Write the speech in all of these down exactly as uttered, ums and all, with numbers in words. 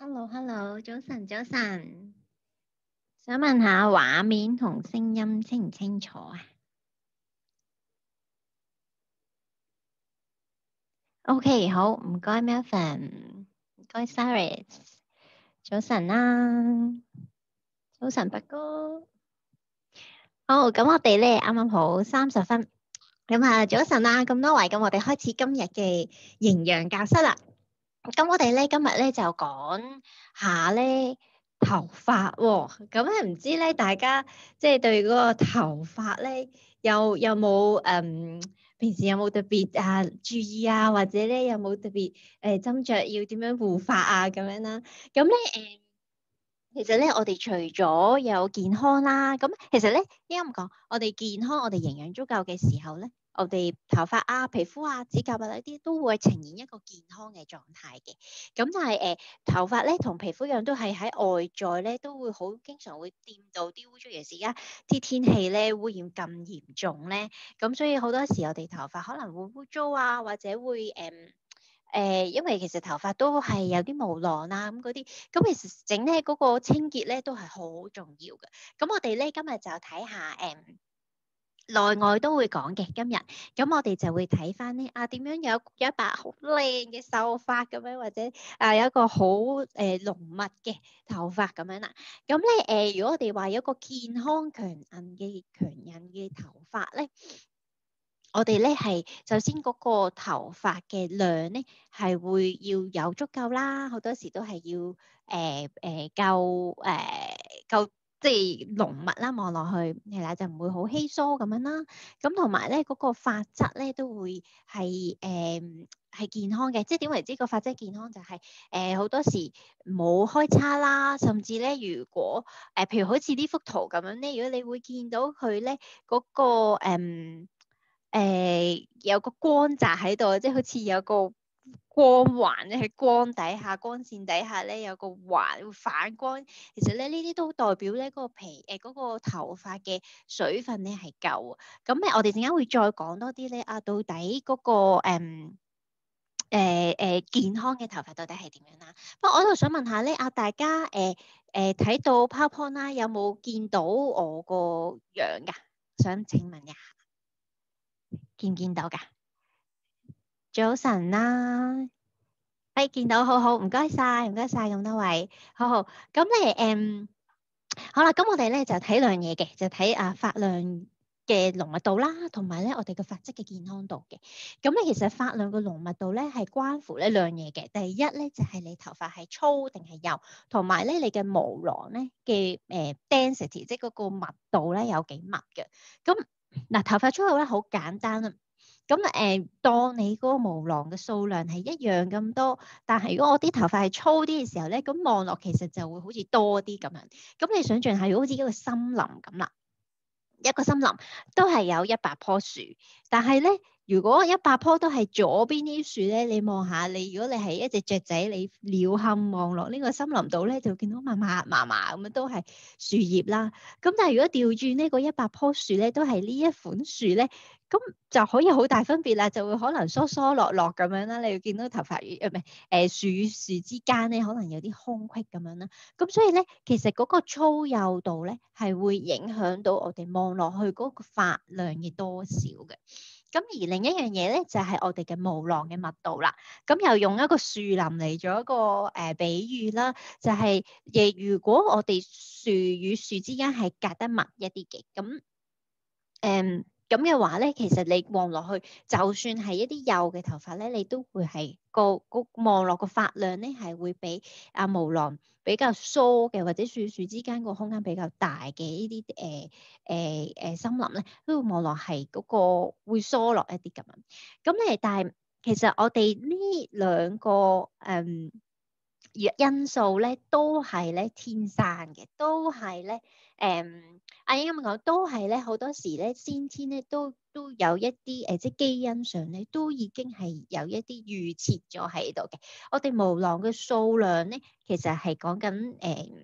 Hello，Hello，早晨，早晨。想問下畫面同聲音清唔清楚啊？OK，好，唔該 Melvin，唔該 Saris，早晨啦，早晨伯哥。好，咁我哋咧啱啱好三十分，咁啊早晨啦，咁多位，咁我哋開始今日嘅營養教室啦。咁我哋咧今日咧就講下咧頭髮喎，咁咧唔知咧大家即係對嗰個頭髮咧有有冇誒平時有冇特別啊注意啊，或者咧有冇特別誒斟酌要點樣護髮啊咁樣啦？咁咧誒。其實咧，我哋除咗有健康啦，咁其實咧應該咁講，我哋健康，我哋營養足夠嘅時候咧，我哋頭髮啊、皮膚啊、指甲啊呢啲都會呈現一個健康嘅狀態嘅。咁但係誒、呃、頭髮咧同皮膚一樣，都係喺外在咧都會好經常會掂到啲污糟嘢。而家啲天氣咧污染咁嚴重咧，咁所以好多時我哋頭髮可能會污糟啊，或者會誒。嗯誒、呃，因為其實頭髮都係有啲毛囊啊，咁嗰啲，咁其實整咧嗰個清潔咧都係好重要嘅。咁我哋咧今日就睇下誒內外都會講嘅今日，咁我哋就會睇翻咧啊點樣有有一把好靚嘅秀髮咁樣，或者啊有一個好誒濃密嘅頭髮咁樣啦。咁咧誒，如果我哋話有一個健康強韌嘅強韌嘅頭髮咧。我哋咧係首先嗰個頭髮嘅量咧係會要有足夠啦，好多時都係要誒誒、呃呃、夠誒、呃、夠即係濃密啦，望落去係啦就唔會好稀疏咁樣啦。咁同埋咧嗰個髮質咧都會係誒係健康嘅，即係點為之個髮質健康就係誒好多時冇開叉啦，甚至咧如果誒、呃、譬如好似呢幅圖咁樣咧，如果你會見到佢咧嗰個誒。呃誒、呃、有個光澤喺度，即係好似有個光環咧喺光底下、光線底下咧有個環會反光。其實咧呢啲都代表咧嗰、嗰個皮誒嗰、呃嗰個頭髮嘅水分咧係夠。咁咧我哋陣間會再講多啲咧啊，到底嗰、嗰個誒誒誒健康嘅頭髮到底係點樣啦？不過我度想問下咧啊，大家誒誒睇到 PowerPoint 啦，有冇見到我個樣㗎？想請問一下。見唔見到㗎？早晨啦，哎，見到，好好，唔該晒，唔該晒咁多位，好好。咁咧，誒、嗯，好啦，咁我哋咧就睇兩樣嘢嘅，就睇啊髮量嘅濃密度啦，同埋咧我哋嘅髮質嘅健康度嘅。咁咧其實髮量嘅濃密度咧係關乎呢兩嘢嘅。第一咧就係、是、你頭髮係粗定係幼，同埋咧你嘅毛囊咧嘅誒 density，即係嗰個密度咧有幾密嘅。咁嗱，頭髮粗幼咧好簡單啊。咁誒、呃，當你嗰個毛囊嘅數量係一樣咁多，但係如果我啲頭髮係粗啲嘅時候咧，咁望落其實就會好似多啲咁樣。咁你想象下，如果好似一個森林咁啦，一個森林都係有一百棵樹，但係咧，如果一百棵都係左邊啲樹咧，你望下你，如果你係一隻雀仔，你鳥瞰望落呢個森林度咧，就見到麻麻麻麻咁樣都係樹葉啦。咁但係如果調轉呢個一百棵樹咧，都係呢一款樹咧。咁就可以好大分別啦，就會可能疏疏落落咁樣啦。你會見到頭髮與誒唔係誒樹與樹之間咧，可能有啲空隙咁樣啦。咁所以咧，其實嗰個粗幼度咧係會影響到我哋望落去嗰個髮量嘅多少嘅。咁而另一樣嘢咧，就係、是、我哋嘅毛囊嘅密度啦。咁又用一個樹林嚟做一個誒、呃、比喻啦，就係、是、誒如果我哋樹與樹之間係隔得密一啲嘅，咁誒。咁嘅話咧，其實你望落去，就算係一啲幼嘅頭髮咧，你都會係個個望落個髮量咧，係會比啊毛囊比較疏嘅，或者樹樹之間個空間比較大嘅呢啲誒誒誒森林咧，都會望落係嗰個會疏落一啲咁樣。咁咧，但係其實我哋呢兩個誒。嗯因素咧都係咧天生嘅，都係咧誒，阿英咁講，都係咧好多時咧先天咧都都有一啲誒、呃，即係基因上咧都已經係有一啲預設咗喺度嘅。我哋毛囊嘅數量咧，其實係講緊誒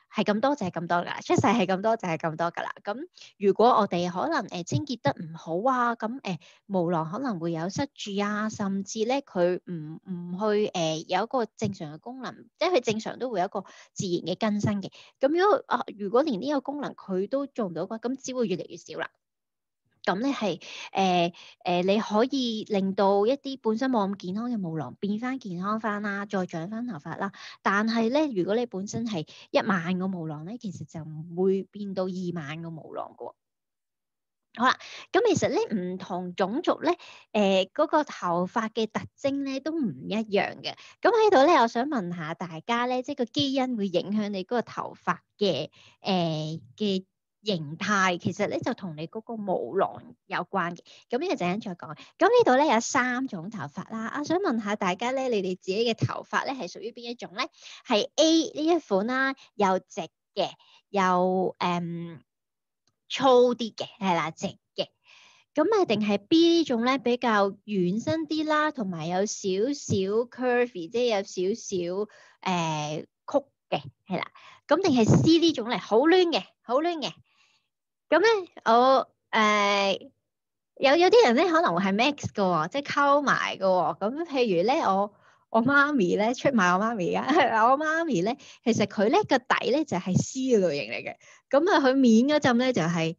係咁多就係咁多㗎啦，出世係咁多就係咁多㗎啦。咁如果我哋可能誒、呃、清潔得唔好啊，咁誒、呃、毛囊可能會有塞住啊，甚至咧佢唔唔去誒、呃、有一個正常嘅功能，即係佢正常都會有一個自然嘅更新嘅。咁如果啊，如果連呢個功能佢都做唔到嘅話，咁只會越嚟越少啦。咁咧係誒誒，你可以令到一啲本身冇咁健康嘅毛囊變翻健康翻啦，再長翻頭髮啦。但係咧，如果你本身係一萬個毛囊咧，其實就唔會變到二萬個毛囊嘅喎。好啦，咁其實咧唔同種族咧，誒嗰個頭髮嘅特徵咧都唔一樣嘅。咁喺度咧，我想問下大家咧，即係個基因會影響你嗰個頭髮嘅誒嘅形態，其實咧就同你嗰個毛囊有關嘅。咁呢個陣間再講。咁呢度咧有三種頭髮啦。我想問下大家咧，你哋自己嘅頭髮咧係屬於邊一種咧？係 A 呢一款啦，又直嘅，又誒粗啲嘅，係啦，直嘅。咁啊，定係 B 呢種咧比較軟身啲啦，同埋有少少 curvy，即係有少少誒曲嘅，係啦。咁定係 C 呢種咧，好攣嘅，好攣嘅。咁咧，我誒、呃、有有啲人咧可能會係 mix 嘅喎，即係溝埋嘅喎。咁譬如咧，我我媽咪咧出賣我媽咪啊，我媽咪咧其實佢咧個底咧就係 C 嘅類型嚟嘅，咁啊佢面嗰陣咧就係誒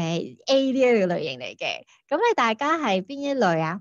A 呢一個類型嚟嘅。咁咧大家係邊一類啊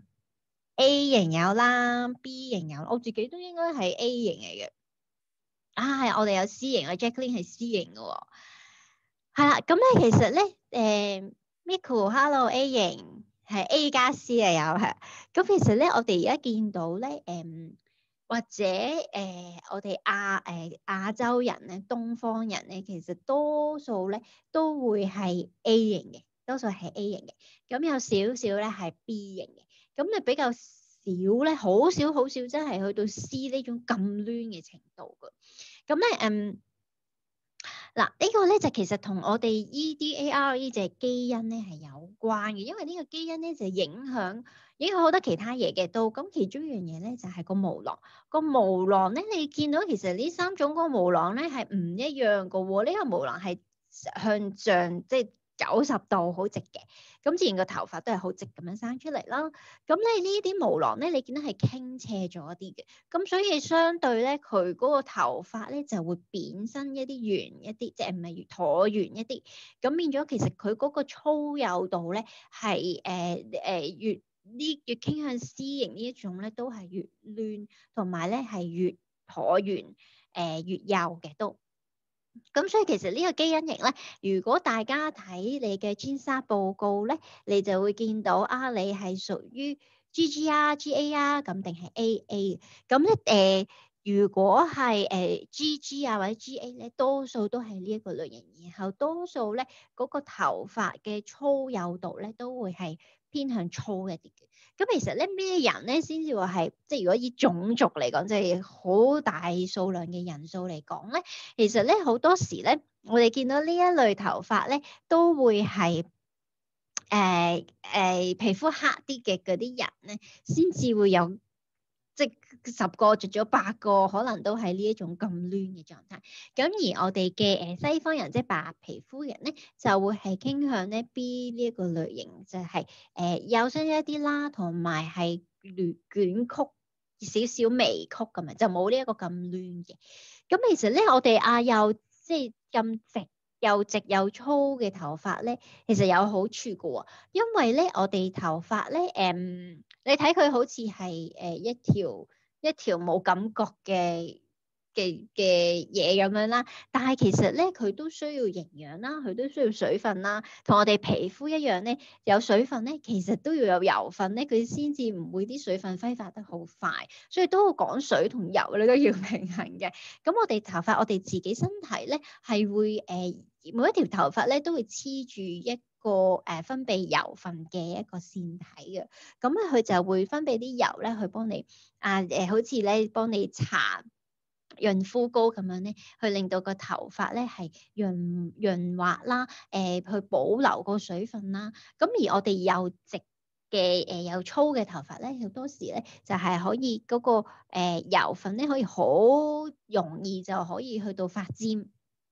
？A 型有啦，B 型有，我自己都應該係 A 型嚟嘅。啊，係我哋有 C 型啊 Jacqueline 係 C 型嘅喎。係啦，咁咧其實咧，誒 Miko，Hello A 型係 A 加 C 啊，有係。咁其實咧，我哋而家見到咧，誒或者誒我哋亞誒亞洲人咧，東方人咧，其實多數咧都會係 A 型嘅，多數係 A 型嘅。咁有少少咧係 B 型嘅，咁你比較少咧，好少好少，真係去到 C 呢種咁攣嘅程度㗎。咁咧，嗯。嗱，呢個咧就其實同我哋 E D A R 呢隻基因咧係有關嘅，因為呢個基因咧就影響影響好多其他嘢嘅都，咁其中一樣嘢咧就係個毛囊，個毛囊咧你見到其實呢三種個毛囊咧係唔一樣噶喎，呢個毛囊係向上即係九十度好直嘅，咁自然個頭髮都係好直咁樣生出嚟啦。咁咧呢啲毛囊咧，你見到係傾斜咗啲嘅，咁所以相對咧，佢嗰個頭髮咧就會扁身一啲、圓一啲，即係唔係越橢圓一啲。咁變咗其實佢嗰個粗幼度咧係誒誒越呢越傾向 C 型呢一種咧，都係越攣，同埋咧係越橢圓誒越幼嘅都。咁所以其實呢個基因型咧，如果大家睇你嘅專沙報告咧，你就會見到啊，你係屬於 G G 啊、G A 啊，咁定係 A A？咁咧誒，如果係誒、呃、G G 啊或者 G A 咧，多數都係呢一個類型，然後多數咧嗰、那個頭髮嘅粗幼度咧都會係偏向粗一啲嘅。咁其實咧咩人咧先至話係，即係如果以種族嚟講，即係好大數量嘅人數嚟講咧，其實咧好多時咧，我哋見到呢一類頭髮咧，都會係誒誒皮膚黑啲嘅嗰啲人咧，先至會有。即十個絕咗八個，可能都係呢一種咁攣嘅狀態。咁而我哋嘅誒西方人，即係白皮膚人咧，就會係傾向咧 B 呢一個類型，就係誒幼身一啲啦，同埋係捲捲曲少少微曲咁樣，就冇呢一個咁攣嘅。咁其實咧，我哋啊又即係咁直又直又粗嘅頭髮咧，其實有好處嘅喎，因為咧我哋頭髮咧誒。嗯你睇佢好似係誒一條一條冇感覺嘅嘅嘅嘢咁樣啦，但係其實咧佢都需要營養啦，佢都需要水分啦，同我哋皮膚一樣咧，有水分咧，其實都要有油分咧，佢先至唔會啲水分揮發得好快，所以都要講水同油你都要平衡嘅。咁我哋頭髮，我哋自己身體咧係會誒、呃、每一條頭髮咧都會黐住一個誒、呃、分泌油分嘅一個腺體嘅，咁咧佢就會分泌啲油咧去幫你啊誒、呃，好似咧幫你搽潤膚膏咁樣咧，去令到個頭髮咧係潤潤滑啦，誒、呃、去保留個水分啦。咁而我哋又直嘅誒又粗嘅頭髮咧，好多時咧就係、是、可以嗰、那個誒、呃、油分咧可以好容易就可以去到髮尖。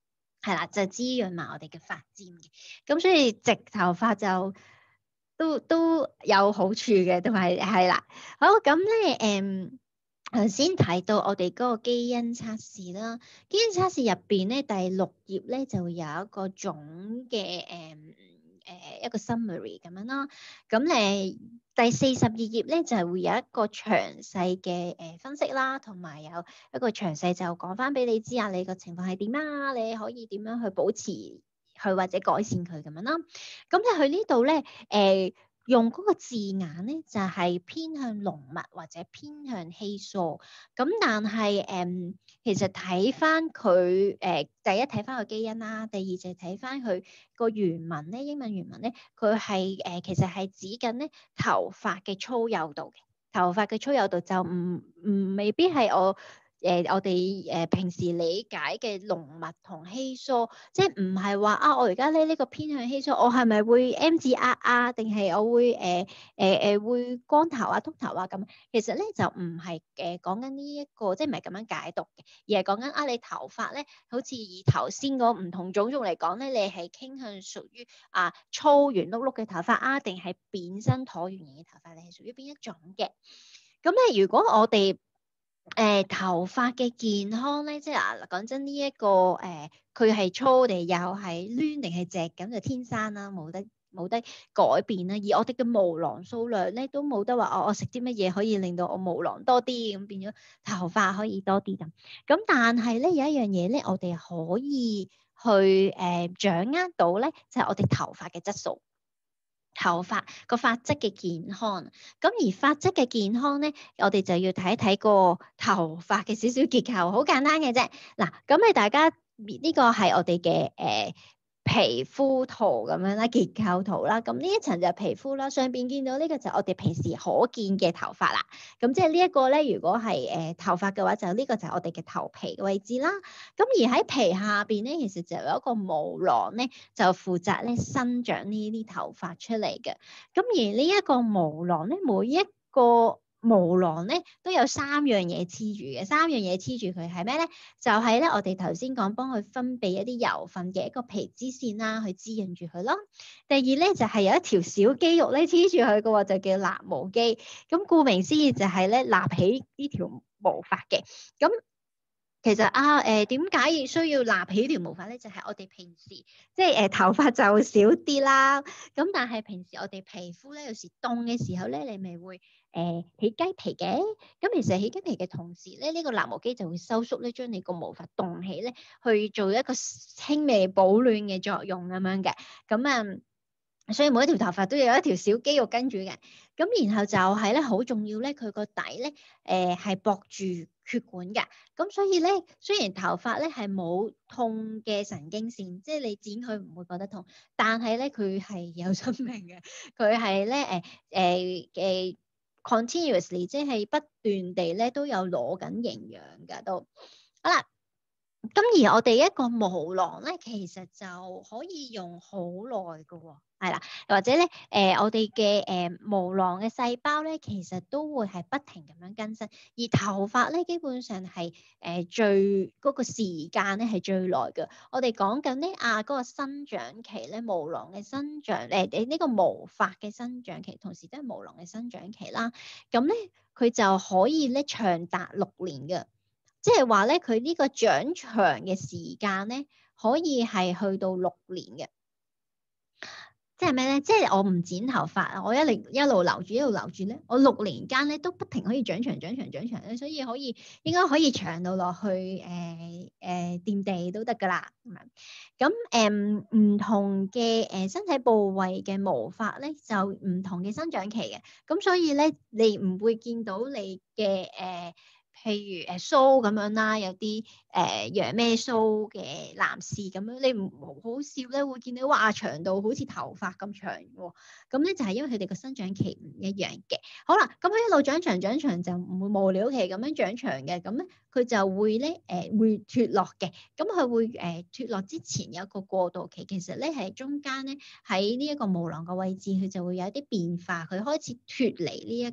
係啦，就滋潤埋我哋嘅髮尖嘅。咁所以直頭髮就都都有好處嘅，同埋係啦。好，咁咧誒。頭先提到我哋嗰個基因測試啦，基因測試入邊咧第六頁咧就會有一個總嘅誒誒一個 summary 咁樣啦。咁誒第四十二頁咧就係會有一個詳細嘅誒分析啦，同埋有一個詳細就講翻俾你知啊，你個情況係點啊，你可以點樣去保持佢或者改善佢咁樣啦。咁咧佢呢度咧誒。呃用嗰個字眼咧，就係、是、偏向濃密或者偏向稀疏。咁但係誒、嗯，其實睇翻佢誒，第一睇翻個基因啦，第二就係睇翻佢個原文咧，英文原文咧，佢係誒其實係指緊咧頭髮嘅粗幼度嘅。頭髮嘅粗幼度就唔唔未必係我。誒、呃，我哋誒、呃、平時理解嘅濃密同稀疏，即係唔係話啊，我而家咧呢個偏向稀疏，我係咪會 M 字額啊？定係我會誒誒誒會光頭啊、禿頭啊咁？其實咧就唔係誒講緊呢一個，即係唔係咁樣解讀嘅，而係講緊啊，你頭髮咧，好似以頭先嗰唔同種族嚟講咧，你係傾向屬於啊粗圓碌碌嘅頭髮啊，定係扁身橢圓形嘅頭髮？你係屬於邊一種嘅？咁咧，如果我哋誒、呃、頭髮嘅健康咧，即係啊講真呢一、這個誒，佢、呃、係粗定又係攣定係直咁就天生啦，冇得冇得改變啦。而我哋嘅毛囊數量咧都冇得話，哦，我食啲乜嘢可以令到我毛囊多啲，咁變咗頭髮可以多啲咁。咁但係咧有一樣嘢咧，我哋可以去誒、呃、掌握到咧，就係、是、我哋頭髮嘅質素。頭髮個髮質嘅健康，咁而髮質嘅健康咧，我哋就要睇一睇個頭髮嘅少少結構，好簡單嘅啫。嗱，咁你大家呢個係我哋嘅誒皮膚圖咁樣啦，結構圖啦。咁呢一層就係皮膚啦，上邊見到呢個就係我哋平時可見嘅頭髮啦。咁即係呢一個咧，如果係誒、呃、頭髮嘅話，就呢個就係我哋嘅頭皮嘅位置啦。咁而喺皮下邊咧，其實就有一個毛囊咧，就負責咧生長呢啲頭髮出嚟嘅。咁而呢一個毛囊咧，每一個毛囊咧都有三樣嘢黐住嘅，三樣嘢黐住佢係咩咧？就係咧，我哋頭先講幫佢分泌一啲油分嘅一個皮脂腺啦，去滋潤住佢咯。第二咧就係有一條小肌肉咧黐住佢嘅喎，就叫立毛肌。咁顧名思義就係咧立起呢條毛髮嘅。咁其實啊，誒點解需要立起條毛髮咧？就係、是、我哋平時即係誒、呃、頭髮就少啲啦。咁但係平時我哋皮膚咧有時凍嘅時候咧，你咪會誒、呃、起雞皮嘅。咁其實起雞皮嘅同時咧，呢、這個立毛肌就會收縮咧，將你個毛髮凍起咧，去做一個輕微保暖嘅作用咁樣嘅。咁啊、嗯，所以每一條頭髮都有一條小肌肉跟住嘅。咁然後就係咧好重要咧，佢個底咧誒係駁住血管嘅。咁所以咧，雖然頭髮咧係冇痛嘅神經線，即係你剪佢唔會覺得痛，但係咧佢係有生命嘅，佢係咧誒誒誒 continuously，即係不斷地咧都有攞緊營養㗎都。好啦。咁而我哋一個毛囊咧，其實就可以用好耐㗎喎，係啦，或者咧，誒、呃、我哋嘅誒毛囊嘅細胞咧，其實都會係不停咁樣更新，而頭髮咧基本上係誒、呃、最嗰、那個時間咧係最耐嘅。我哋講緊咧啊嗰、那個生長期咧，毛囊嘅生長誒誒呢個毛髮嘅生長期，同時都係毛囊嘅生長期啦。咁咧佢就可以咧長達六年嘅。即係話咧，佢呢個長長嘅時間咧，可以係去到六年嘅。即係咩咧？即係我唔剪頭髮，我一嚟一路留住一路留住咧，我六年間咧都不停可以長長長長長長咧，所以可以應該可以長到落去誒誒掂地都得㗎啦。咁誒唔同嘅誒、呃、身體部位嘅毛髮咧，就唔同嘅生長期嘅。咁所以咧，你唔會見到你嘅誒。呃譬如誒鬚咁樣啦，有啲誒養咩鬚嘅男士咁樣，你唔好笑咧，會見到哇長到好似頭髮咁長喎。咁咧就係因為佢哋個生長期唔一樣嘅。好啦，咁佢一路長長長長就唔會無了期咁樣長長嘅，咁咧佢就會咧誒、呃、會脫落嘅。咁佢會誒、呃、脫落之前有一個過渡期，其實咧係中間咧喺呢一個毛囊嘅位置，佢就會有一啲變化，佢開始脫離呢一個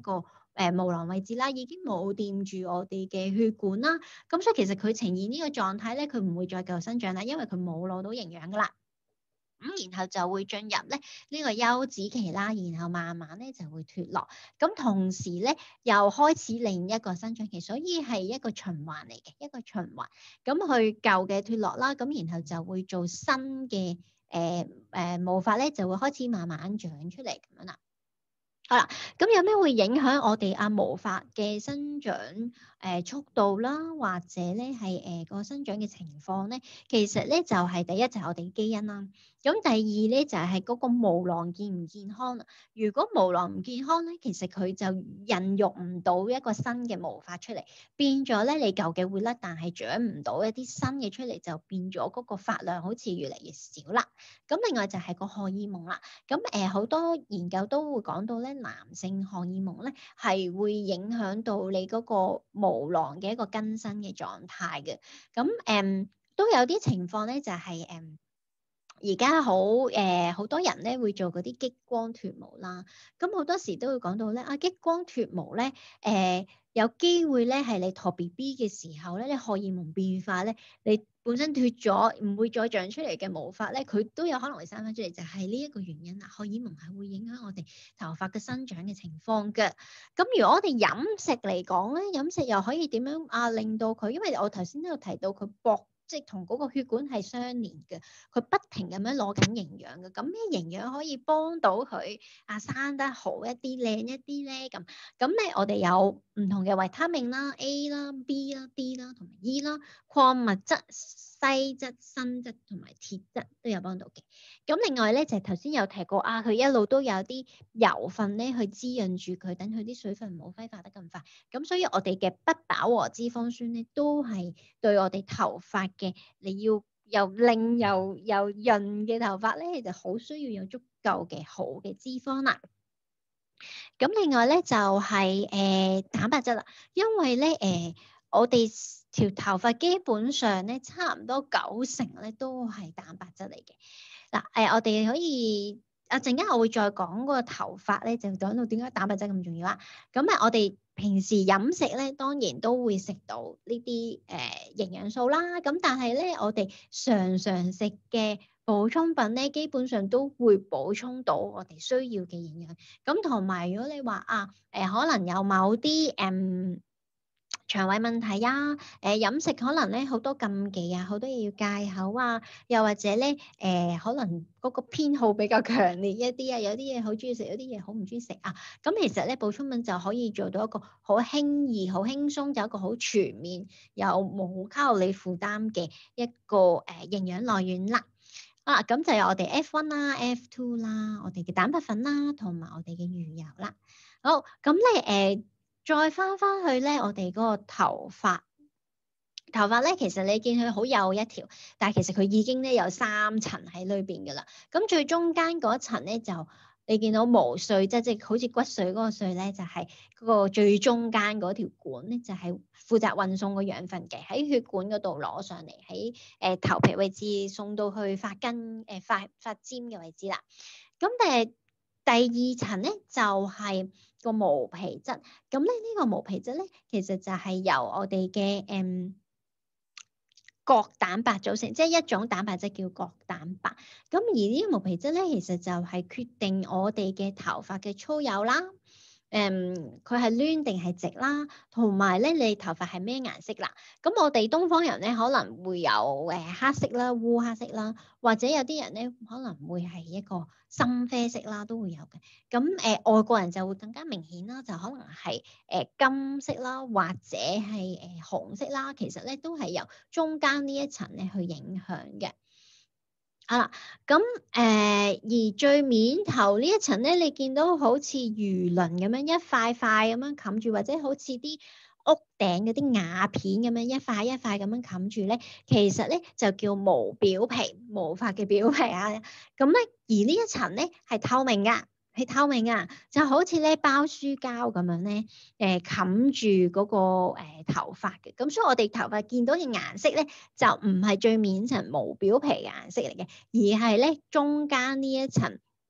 誒毛囊位置啦，已經冇掂住我哋嘅血管啦。咁所以其實佢呈現呢個狀態咧，佢唔會再繼續生長啦，因為佢冇攞到營養噶啦。咁然後就會進入咧呢個休止期啦，然後慢慢咧就會脫落。咁同時咧又開始另一個生長期，所以係一個循環嚟嘅，一個循環。咁佢舊嘅脫落啦，咁然後就會做新嘅誒誒毛髮咧，就會開始慢慢長出嚟咁樣啦。好啦，咁有咩會影響我哋啊毛髮嘅生長誒、呃、速度啦，或者咧係誒個生長嘅情況咧？其實咧就係、是、第一就係、是、我哋基因啦，咁第二咧就係、是、嗰個毛囊健唔健康啦。如果毛囊唔健康咧，其實佢就孕育唔到一個新嘅毛髮出嚟，變咗咧你舊嘅會甩，但係長唔到一啲新嘅出嚟，就變咗嗰個髮量好似越嚟越少啦。咁另外就係個荷爾蒙啦，咁誒好多研究都會講到咧。男性荷爾蒙咧係會影響到你嗰個毛囊嘅一個更新嘅狀態嘅，咁誒、嗯、都有啲情況咧就係誒而家好誒好多人咧會做嗰啲激光脫毛啦，咁好多時都會講到咧啊激光脫毛咧誒、呃、有機會咧係你陀 B B 嘅時候咧，你荷爾蒙變化咧你。本身脫咗唔會再長出嚟嘅毛髮咧，佢都有可能會生翻出嚟，就係呢一個原因啦。荷爾蒙係會影響我哋頭髮嘅生長嘅情況嘅。咁如果我哋飲食嚟講咧，飲食又可以點樣啊令到佢？因為我頭先都有提到佢薄，即係同嗰個血管係相連嘅，佢不停咁樣攞緊營養嘅。咁咩營養可以幫到佢啊生得好一啲、靚一啲咧？咁咁咧，我哋有唔同嘅維他命啦、A 啦、B 啦、D 啦同埋 E 啦。礦物質、硒質、鋅質同埋鐵質都有幫到嘅。咁另外咧就係頭先有提過啊，佢一路都有啲油分咧去滋潤住佢，等佢啲水分唔好揮發得咁快。咁所以我哋嘅不飽和脂肪酸咧都係對我哋頭髮嘅，你要又靚又又潤嘅頭髮咧，就好需要有足夠嘅好嘅脂肪啦。咁另外咧就係、是、誒、呃、蛋白質啦，因為咧誒、呃、我哋條頭髮基本上咧差唔多九成咧都係蛋白質嚟嘅。嗱誒，我哋可以啊陣間我會再講嗰個頭髮咧，就講到點解蛋白質咁重要啊。咁啊，我哋平時飲食咧當然都會食到呢啲誒營養素啦。咁但係咧，我哋常常食嘅補充品咧，基本上都會補充到我哋需要嘅營養。咁同埋如果你話啊誒、呃，可能有某啲誒、嗯、腸胃問題啊，誒、呃、飲食可能咧好多禁忌啊，好多嘢要戒口啊，又或者咧誒、呃、可能嗰個偏好比較強烈一啲啊，有啲嘢好中意食，有啲嘢好唔中意食啊。咁其實咧補充品就可以做到一個好輕易、好輕鬆，就一個好全面又冇卡路里負擔嘅一個誒、呃、營養來源啦。啊，咁就有我哋 F 一 啦、F 二 啦，我哋嘅蛋白粉啦，同埋我哋嘅魚油啦。好，咁咧誒，再翻翻去咧，我哋嗰個頭髮，頭髮咧，其實你見佢好幼一條，但係其實佢已經咧有三層喺裏邊噶啦。咁最中間嗰層咧就你見到毛髓，即係即係好似骨髓嗰個髓咧，就係嗰個最中間嗰條管咧，就係負責運送個養分嘅，喺血管嗰度攞上嚟，喺誒頭皮位置送到去髮根誒髮髮尖嘅位置啦。咁誒第二層咧就係個毛皮質，咁咧呢個毛皮質咧其實就係由我哋嘅誒角蛋白組成，即係一種蛋白質叫角蛋白。咁而呢個毛皮質咧，其實就係決定我哋嘅頭髮嘅粗幼啦。誒，佢係攣定係直啦，同埋咧你頭髮係咩顏色啦？咁我哋東方人咧可能會有誒黑色啦、烏黑色啦，或者有啲人咧可能會係一個深啡色啦，都會有嘅。咁誒、呃、外國人就會更加明顯啦，就可能係誒、呃、金色啦，或者係誒、呃、紅色啦。其實咧都係由中間呢一層咧去影響嘅。啊，咁誒、呃，而最面頭呢一層咧，你見到好似魚鱗咁樣一塊塊咁樣冚住，或者好似啲屋頂嗰啲瓦片咁樣一塊一塊咁樣冚住咧，其實咧就叫毛表皮，毛髮嘅表皮啊。咁咧，而呢一層咧係透明噶。係透明啊，就好似咧包書膠咁樣咧，誒冚住嗰個誒、呃、頭髮嘅。咁所以我哋頭髮見到嘅顏色咧，就唔係最面層毛表皮嘅顏色嚟嘅，而係咧中間呢一層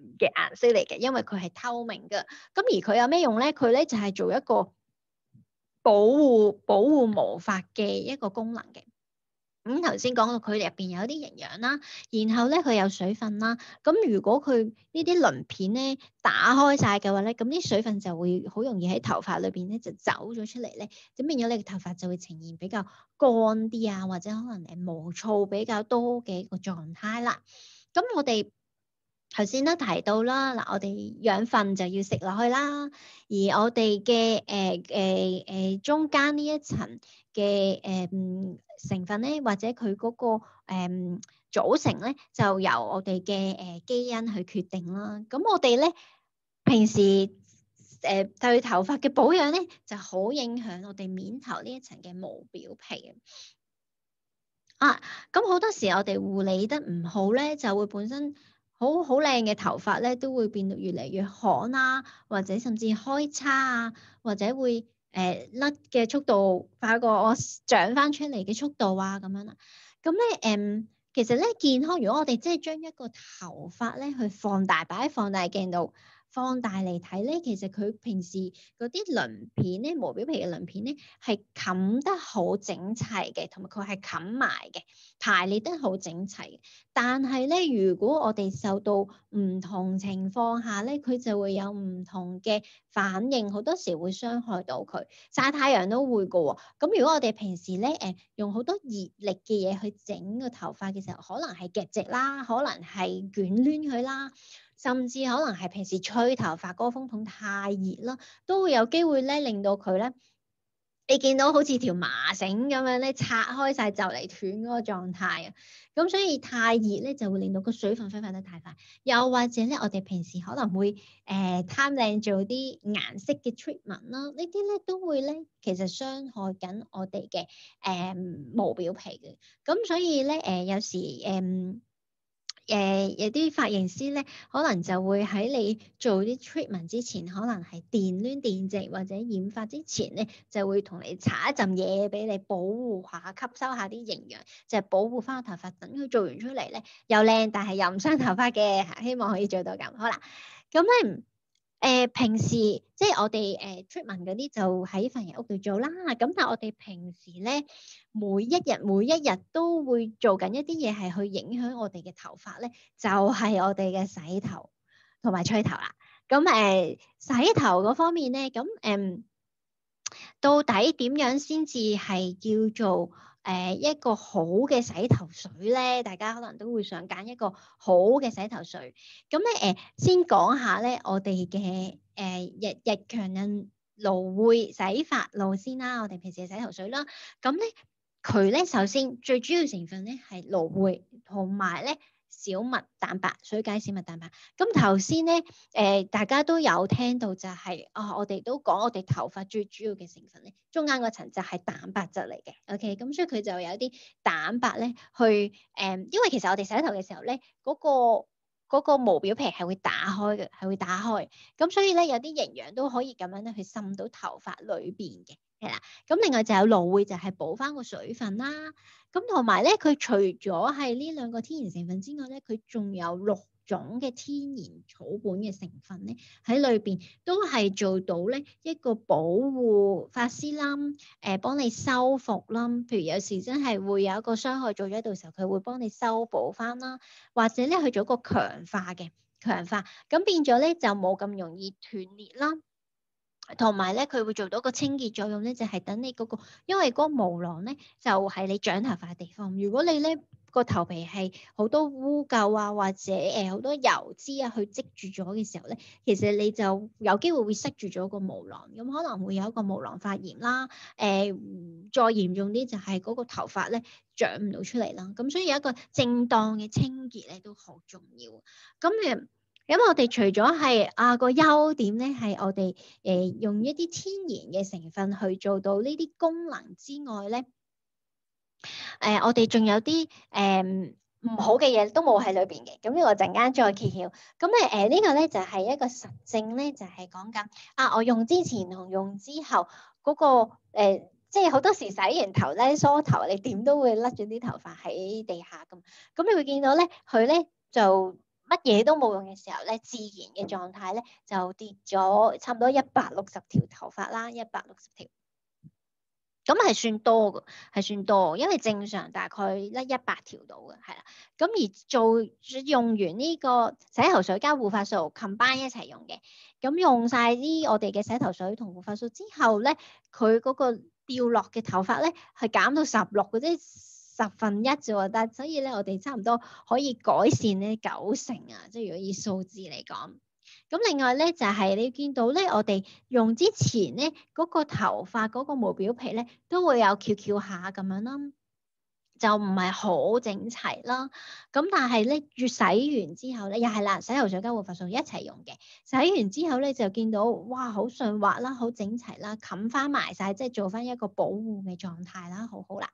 嘅顏色嚟嘅，因為佢係透明嘅。咁而佢有咩用咧？佢咧就係做一個保護保護毛髮嘅一個功能嘅。咁頭先講到佢入邊有啲營養啦，然後咧佢有水分啦。咁如果佢呢啲鱗片咧打開晒嘅話咧，咁啲水分就會好容易喺頭髮裏邊咧就走咗出嚟咧，咁變咗你嘅頭髮就會呈現比較乾啲啊，或者可能誒毛躁比較多嘅一個狀態啦。咁我哋頭先都提到啦，嗱，我哋養分就要食落去啦，而我哋嘅誒誒誒中間呢一層嘅誒成分咧，或者佢嗰、那個誒、呃、組成咧，就由我哋嘅誒基因去決定啦。咁我哋咧平時誒、呃、對頭髮嘅保養咧，就好影響我哋面頭呢一層嘅毛表皮嘅。啊，咁好多時我哋護理得唔好咧，就會本身好好靚嘅頭髮咧，都會變到越嚟越旱啊，或者甚至開叉啊，或者會誒甩嘅速度快過我長翻出嚟嘅速度啊，咁樣啦。咁咧誒，其實咧健康，如果我哋即係將一個頭髮咧去放大，擺喺放大鏡度。放大嚟睇咧，其實佢平時嗰啲鱗片咧，毛表皮嘅鱗片咧，係冚得好整齊嘅，同埋佢係冚埋嘅，排列得好整齊嘅。但係咧，如果我哋受到唔同情況下咧，佢就會有唔同嘅反應，好多時會傷害到佢。曬太陽都會㗎喎。咁如果我哋平時咧誒用好多熱力嘅嘢去整個頭髮嘅時候，可能係夾直啦，可能係捲攣佢啦。甚至可能係平時吹頭髮嗰個風筒太熱啦，都會有機會咧令到佢咧，你見到好似條麻繩咁樣咧拆開晒就嚟斷嗰個狀態啊！咁所以太熱咧就會令到個水分揮發得太快，又或者咧我哋平時可能會誒、呃、貪靚做啲顏色嘅 treatment 啦，呢啲咧都會咧其實傷害緊我哋嘅誒毛表皮嘅。咁所以咧誒、呃、有時誒。呃誒、呃、有啲髮型師咧，可能就會喺你做啲 treatment 之前，可能係電攣電直或者染髮之前咧，就會同你搽一陣嘢俾你保護下，吸收下啲營養，就係、保護翻個頭髮，等佢做完出嚟咧又靚，但係又唔傷頭髮嘅，希望可以做到咁。好啦，咁咧誒、呃、平時即係我哋誒 treatment 嗰啲就喺髮型屋度做啦。咁但係我哋平時咧每一日每一日都會做緊一啲嘢係去影響我哋嘅頭髮咧，就係、是、我哋嘅洗頭同埋吹頭啦。咁誒、呃、洗頭嗰方面咧，咁誒、呃、到底點樣先至係叫做誒、呃、一個好嘅洗頭水咧？大家可能都會想揀一個好嘅洗頭水。咁咧誒，先講下咧，我哋嘅誒日日強韌蘆薈洗髮露先啦。我哋平時嘅洗頭水啦，咁咧佢咧首先最主要成分咧係蘆薈同埋咧小麥蛋白，水解小麥蛋白。咁頭先咧誒，大家都有聽到就係、是、啊、哦，我哋都講我哋頭髮最主要嘅成分咧，中間嗰層就係蛋白質嚟嘅。OK，咁所以佢就有啲蛋白咧去誒、呃，因為其實我哋洗頭嘅時候咧，嗰、嗰個嗰個毛表皮係會打開嘅，係會打開。咁所以咧有啲營養都可以咁樣咧去滲到頭髮裏邊嘅，係啦。咁另外就有蘆薈就係補翻個水分啦。咁同埋咧，佢除咗係呢兩個天然成分之外咧，佢仲有六種嘅天然草本嘅成分咧喺裏邊，都係做到咧一個保護髮絲啦，誒、呃、幫你修復啦。譬如有時真係會有一個傷害做咗喺度時候，佢會幫你修補翻啦，或者咧去做一個強化嘅強化，咁變咗咧就冇咁容易斷裂啦。同埋咧，佢會做到個清潔作用咧，就係、是、等你嗰、那個，因為嗰個毛囊咧就係、是、你長頭髮嘅地方。如果你咧個頭皮係好多污垢啊，或者誒好、呃、多油脂啊去積住咗嘅時候咧，其實你就有機會會塞住咗個毛囊，咁可能會有一個毛囊發炎啦。誒、呃，再嚴重啲就係嗰個頭髮咧長唔到出嚟啦。咁所以有一個正當嘅清潔咧都好重要。咁誒。咁我哋除咗係啊個優點咧，係我哋誒、呃、用一啲天然嘅成分去做到呢啲功能之外咧，誒、呃、我哋仲有啲誒唔好嘅嘢都冇喺裏邊嘅。咁呢個陣間再揭曉。咁誒誒呢個咧就係、是、一個實證咧，就係講緊啊我用之前同用之後嗰、那個、呃、即係好多時洗完頭咧梳頭，你點都會甩咗啲頭髮喺地下咁。咁你會見到咧，佢咧就。 乜嘢都冇用嘅時候咧，自然嘅狀態咧就跌咗差唔多一百六十條頭髮啦，一百六十條。咁係算多嘅，係算多，因為正常大概得一百條到嘅，係啦。咁而做用完呢個洗頭水加護髮素 combine 一齊用嘅，咁用晒啲我哋嘅洗頭水同護髮素之後咧，佢嗰個掉落嘅頭髮咧係減到十六嘅，即係十分一啫喎。但係所以咧，我哋差唔多可以改善咧九成啊，即係如果以數字嚟講。咁另外咧就係、是、你見到咧，我哋用之前咧嗰、那個頭髮嗰個毛表皮咧都會有翹翹下咁樣啦，就唔係好整齊啦。咁但係咧越洗完之後咧，又係啦，洗頭水加護髮素一齊用嘅。洗完之後咧就見到哇，好順滑啦，好整齊啦，冚翻埋晒，即係做翻一個保護嘅狀態啦，好好啦。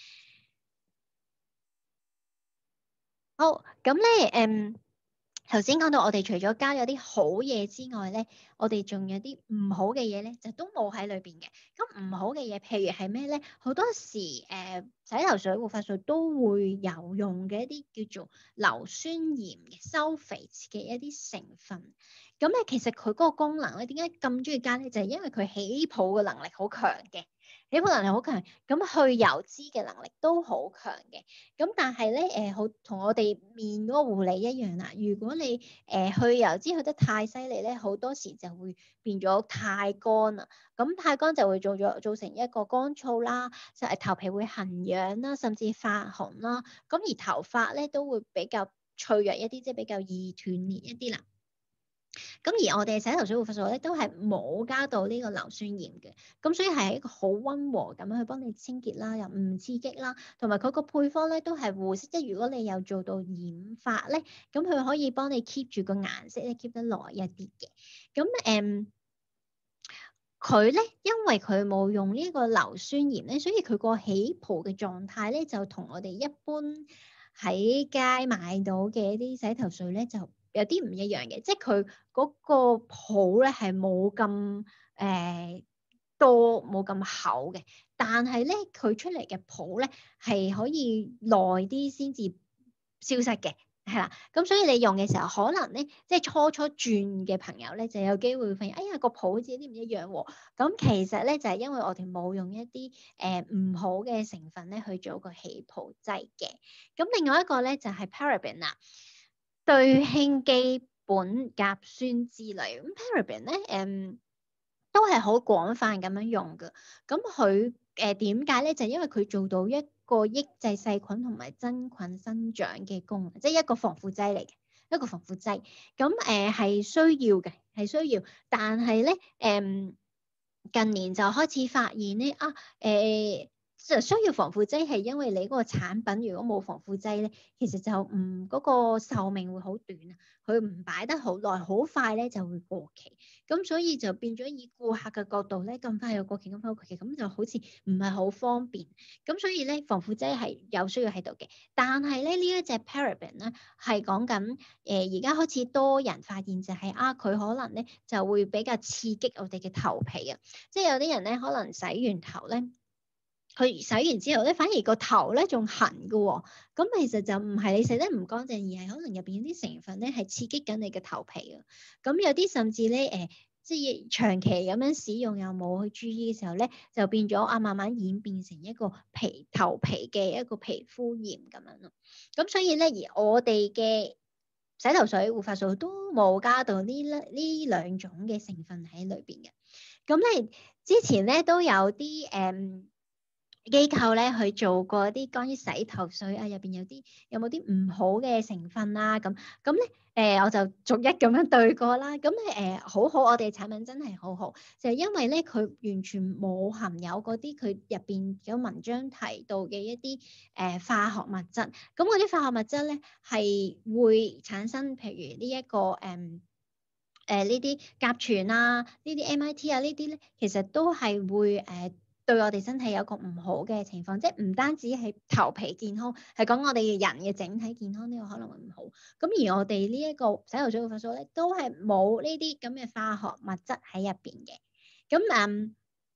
好，咁咧誒。嗯頭先講到我哋除咗加咗啲好嘢之外咧，我哋仲有啲唔好嘅嘢咧，就都冇喺裏邊嘅。咁唔好嘅嘢，譬如係咩咧？好多時誒、呃、洗頭水、護髮素都會有用嘅一啲叫做硫酸鹽嘅 sulfate 嘅一啲成分。咁咧其實佢嗰個功能咧，點解咁中意加咧？就係、是、因為佢起泡嘅能力好強嘅。起泡能力好強，咁去油脂嘅能力都好強嘅。咁但係咧，誒、呃、好同我哋面嗰個護理一樣啦。如果你誒、呃、去油脂去得太犀利咧，好多時就會變咗太乾啦。咁太乾就會做咗造成一個乾燥啦，就係頭皮會痕癢啦，甚至發紅啦。咁而頭髮咧都會比較脆弱一啲，即係比較易斷裂一啲啦。咁而我哋洗頭水護髮素咧都係冇加到呢個硫酸鹽嘅，咁所以係一個好溫和咁樣去幫你清潔啦，又唔刺激啦，同埋佢個配方咧都係護色，即係如果你有做到染髮咧，咁佢可以幫你 keep 住個顏色咧 keep 得耐一啲嘅。咁誒，佢咧因為佢冇用呢個硫酸鹽咧，所以佢個起泡嘅狀態咧就同我哋一般喺街買到嘅一啲洗頭水咧就有啲唔一樣嘅，即係佢嗰個泡咧係冇咁誒多，冇咁厚嘅，但係咧佢出嚟嘅泡咧係可以耐啲先至消失嘅，係啦。咁所以你用嘅時候，可能咧即係初初轉嘅朋友咧就有機會發現，哎呀個泡好似有啲唔一樣喎。咁其實咧就係因為我哋冇用一啲誒唔好嘅成分咧去做個起泡劑嘅。咁另外一個咧就係 paraben 啦。對氫基苯甲酸之類，咁 paraben 咧，誒、嗯、都係好廣泛咁樣用嘅。咁佢誒點解咧？就係、因為佢做到一個抑制細菌同埋真菌生長嘅功能，即係一個防腐劑嚟嘅，一個防腐劑。咁誒係需要嘅，係需要。但係咧，誒、嗯、近年就開始發現咧，啊誒。呃就需要防腐劑係因為你嗰個產品如果冇防腐劑咧，其實就唔嗰個壽命會好短啊，佢唔擺得好耐，好快咧就會過期。咁所以就變咗以顧客嘅角度咧，咁快又過期，咁快又過期，咁就好似唔係好方便。咁所以咧，防腐劑係有需要喺度嘅。但係咧，呢一隻 paraben 咧係講緊誒，而家開始多人發現就係啊，佢可能咧就會比較刺激我哋嘅頭皮啊，即係有啲人咧可能洗完頭咧。佢洗完之後咧，反而個頭咧仲痕嘅喎。咁其實就唔係你洗得唔乾淨，而係可能入邊啲成分咧係刺激緊你嘅頭皮啊。咁有啲甚至咧誒、呃，即係長期咁樣使用又冇去注意嘅時候咧，就變咗啊，慢慢演變成一個皮頭皮嘅一個皮膚炎咁樣咯。咁所以咧，而我哋嘅洗頭水、護髮素都冇加到呢呢兩種嘅成分喺裏邊嘅。咁咧之前咧都有啲誒。嗯機構咧去做過啲關於洗頭水啊，入邊有啲有冇啲唔好嘅成分啦、啊，咁咁咧誒，我就逐一咁樣對過啦。咁咧誒，好好，我哋產品真係好好，就係、是、因為咧佢完全冇含有嗰啲佢入邊有文章提到嘅一啲誒、呃、化學物質。咁嗰啲化學物質咧係會產生，譬如呢、這、一個誒誒呢啲甲醛啊，呢啲 M I T 啊，呢啲咧其實都係會誒。呃對我哋身體有個唔好嘅情況，即係唔單止係頭皮健康，係講我哋人嘅整體健康呢個可能會唔好。咁而我哋呢一個洗頭水護髮素咧，都係冇呢啲咁嘅化學物質喺入邊嘅。咁嗯。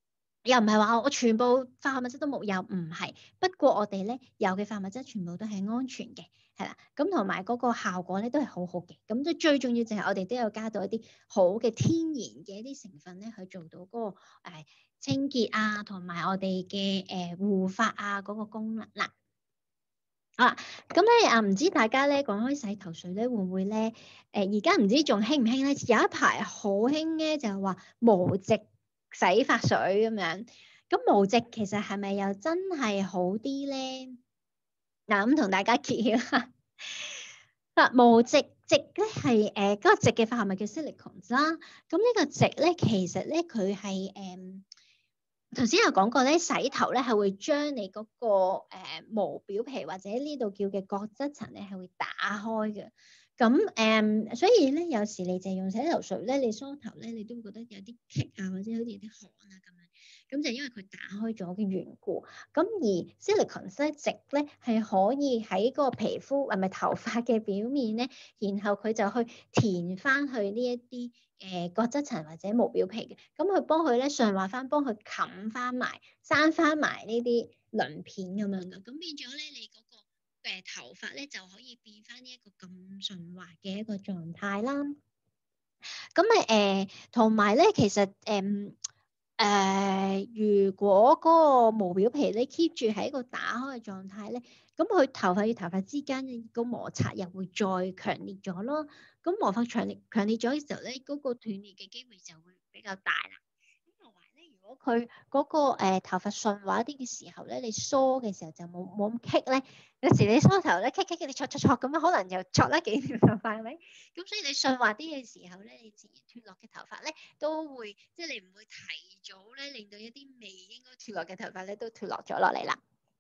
又唔係話我全部化學物質都冇，又唔係。不過我哋咧有嘅化學物質全部都係安全嘅，係啦。咁同埋嗰個效果咧都係好好嘅。咁最最重要就係我哋都有加到一啲好嘅天然嘅一啲成分咧，去做到嗰、嗰個、呃、清潔啊，同埋我哋嘅誒護髮啊嗰、嗰個功能啦。啊，咁咧啊，唔知大家咧講開洗頭水咧，會唔會咧？誒而家唔知仲興唔興咧？有一排好興咧，就係話無矽洗髮水咁樣。咁無矽其實係咪又真係好啲咧？嗱，咁同大家揭曉下。嗱，無矽矽咧係誒嗰個矽嘅化合物叫 silicone 啦。咁呢個矽咧其實咧佢係誒。頭先有講過咧，洗頭咧係會將你嗰、那個誒、呃、毛表皮或者呢度叫嘅角質層咧係會打開嘅。咁誒、呃，所以咧有時你就用洗頭水咧，你梳頭咧，你都會覺得有啲棘啊，或者好似有啲汗啊咁樣。咁就因為佢打開咗嘅緣故。咁而 silicone 咧矽咧係可以喺個皮膚係咪頭髮嘅表面咧，然後佢就去填翻去呢一啲。誒角質層或者毛表皮嘅，咁佢幫佢咧順滑翻，幫佢冚翻埋、生翻埋呢啲鱗片咁樣嘅，咁變咗咧你嗰、那個誒、呃、頭髮咧就可以變翻呢一個咁順滑嘅一個狀態啦。咁咪誒同埋咧，其實誒誒、呃呃、如果嗰個毛表皮咧 keep 住喺一個打開嘅狀態咧，咁佢頭髮與頭髮之間嘅個摩擦又會再強烈咗咯。咁摩擦強烈強烈咗嘅時候咧，嗰、那個斷裂嘅機會就會比較大啦。咁同埋咧，如果佢嗰、那個誒、呃、頭髮順滑啲嘅時候咧，你梳嘅時候就冇冇咁棘咧。有時你梳頭咧棘棘嘅，你搓搓搓咁樣，可能又搓得幾條頭髮係咪？咁所以你順滑啲嘅時候咧，你自然脫落嘅頭髮咧都會，即係你唔會提早咧令到一啲未應該脫落嘅頭髮咧都脫落咗落嚟啦。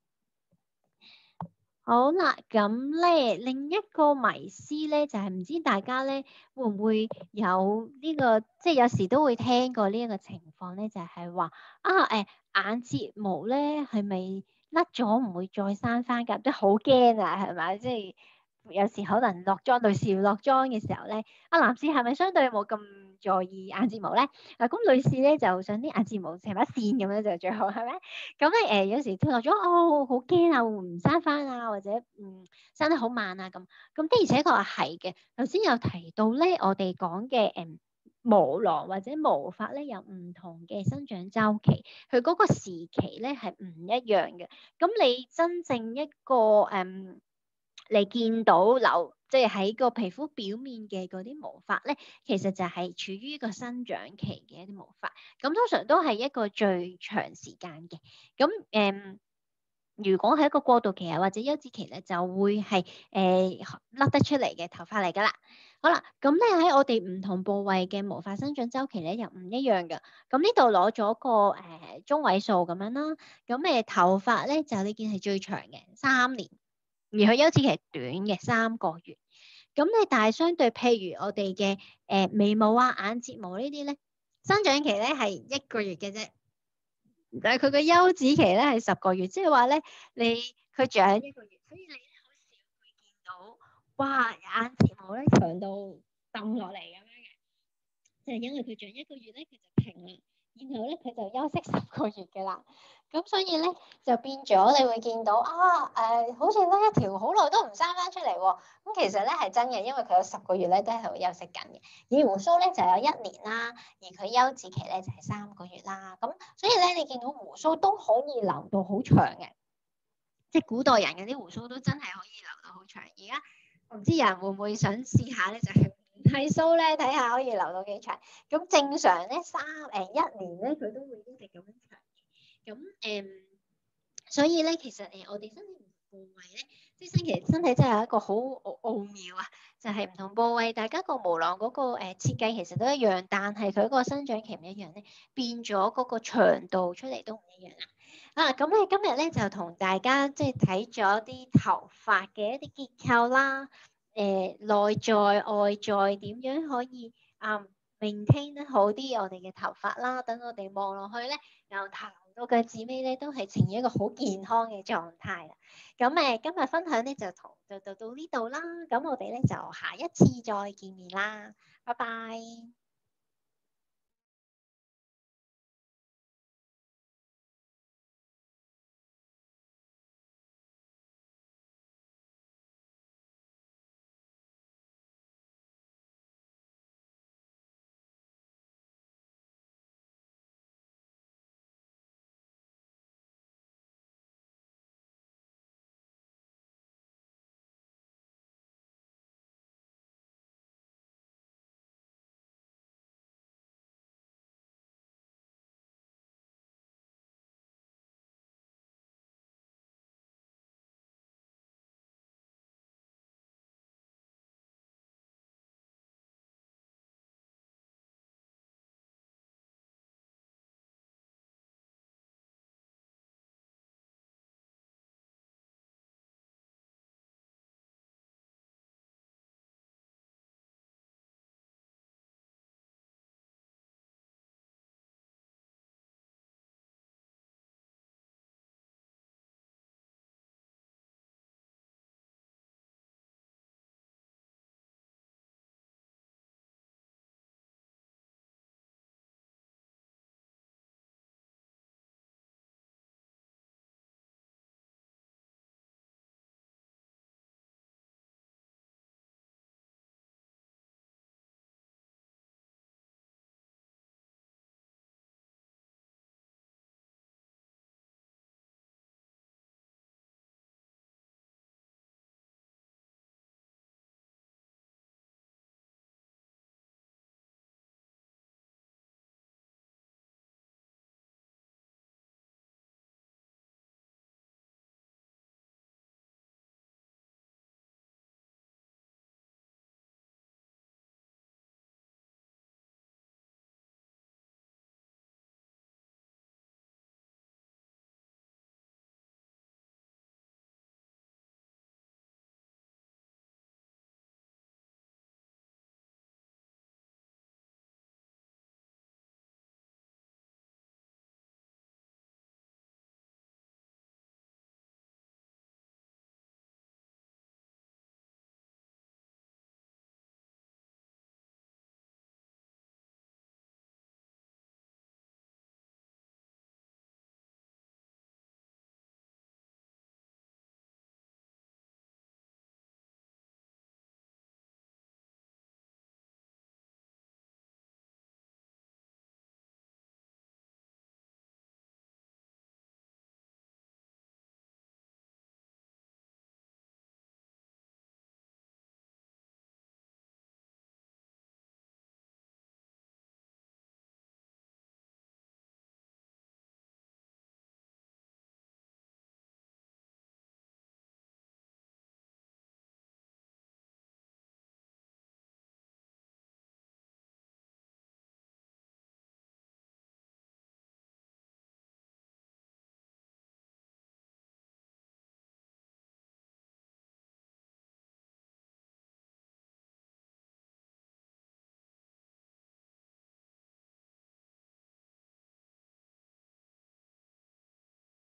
好啦，咁咧另一個迷思咧就係、是、唔知大家咧會唔會有呢、這個，即係有時都會聽過呢一個情況咧，就係、是、話啊誒、欸、眼睫毛咧係咪甩咗唔會再生翻㗎？即係好驚啊，係咪？即係有時可能落妝，女士要落妝嘅時候咧，啊男士係咪相對冇咁在意眼睫毛咧？嗱，咁女士咧就想啲眼睫毛成把線咁樣就最好，係咪？咁咧誒有時脫落咗，哦好驚啊，會唔生翻啊，或者嗯生得好慢啊咁。咁的而且確係嘅。頭先有提到咧，我哋講嘅誒毛囊或者毛髮咧有唔同嘅生長週期，佢嗰個時期咧係唔一樣嘅。咁你真正一個誒。嗯你見到留即係喺個皮膚表面嘅嗰啲毛髮咧，其實就係處於一個生長期嘅一啲毛髮。咁通常都係一個最長時間嘅。咁誒、嗯，如果係一個過渡期啊或者休止期咧，就會係誒甩得出嚟嘅頭髮嚟㗎啦。好啦，咁咧喺我哋唔同部位嘅毛髮生長週期咧又唔一樣㗎。咁呢度攞咗個誒、呃、中位數咁樣啦。咁誒、呃、頭髮咧就呢件係最長嘅三年。而佢休止期短嘅三個月，咁你但係相對譬如我哋嘅誒眉毛啊、眼睫毛呢啲咧，生長期咧係一個月嘅啫，但係佢嘅休止期咧係十個月，即係話咧你佢長一個月，所以你咧好少會見到哇眼睫毛咧長到抌落嚟咁樣嘅，就係因為佢長一個月咧佢就停啦，然後咧佢就休息十個月嘅啦。咁所以咧就變咗，你會見到啊誒、呃，好似得一條好耐都唔生翻出嚟喎。咁其實咧係真嘅，因為佢有十個月咧都係會休息緊嘅。而鬍鬚咧就有一年啦，而佢休止期咧就係三個月啦。咁所以咧你見到鬍鬚都可以留到好長嘅，即係古代人嘅啲鬍鬚都真係可以留到好長。而家我唔知有人會唔會想試下咧，就係剃鬚咧，睇下可以留到幾長。咁正常咧三誒、呃、一年咧佢都會一直咁樣長。咁誒、嗯，所以咧，其實誒，我哋身體唔同部位咧，即係身其實身體真係一個好奧奧妙啊！就係、是、唔同部位，大家個毛囊嗰個誒設計其實都一樣，但係佢嗰個生長期唔一樣咧，變咗嗰個長度出嚟都唔一樣啦。啊，咁咧今日咧就同大家即係睇咗啲頭髮嘅一啲結構啦，誒、呃、內在外在點樣可以啊 maintain 得好啲我哋嘅頭髮啦，等我哋望落去咧由頭到腳趾尾咧都係呈現一個好健康嘅狀態啦。咁誒今日分享咧就同就就到呢度啦。咁我哋咧就下一次再見面啦。拜拜。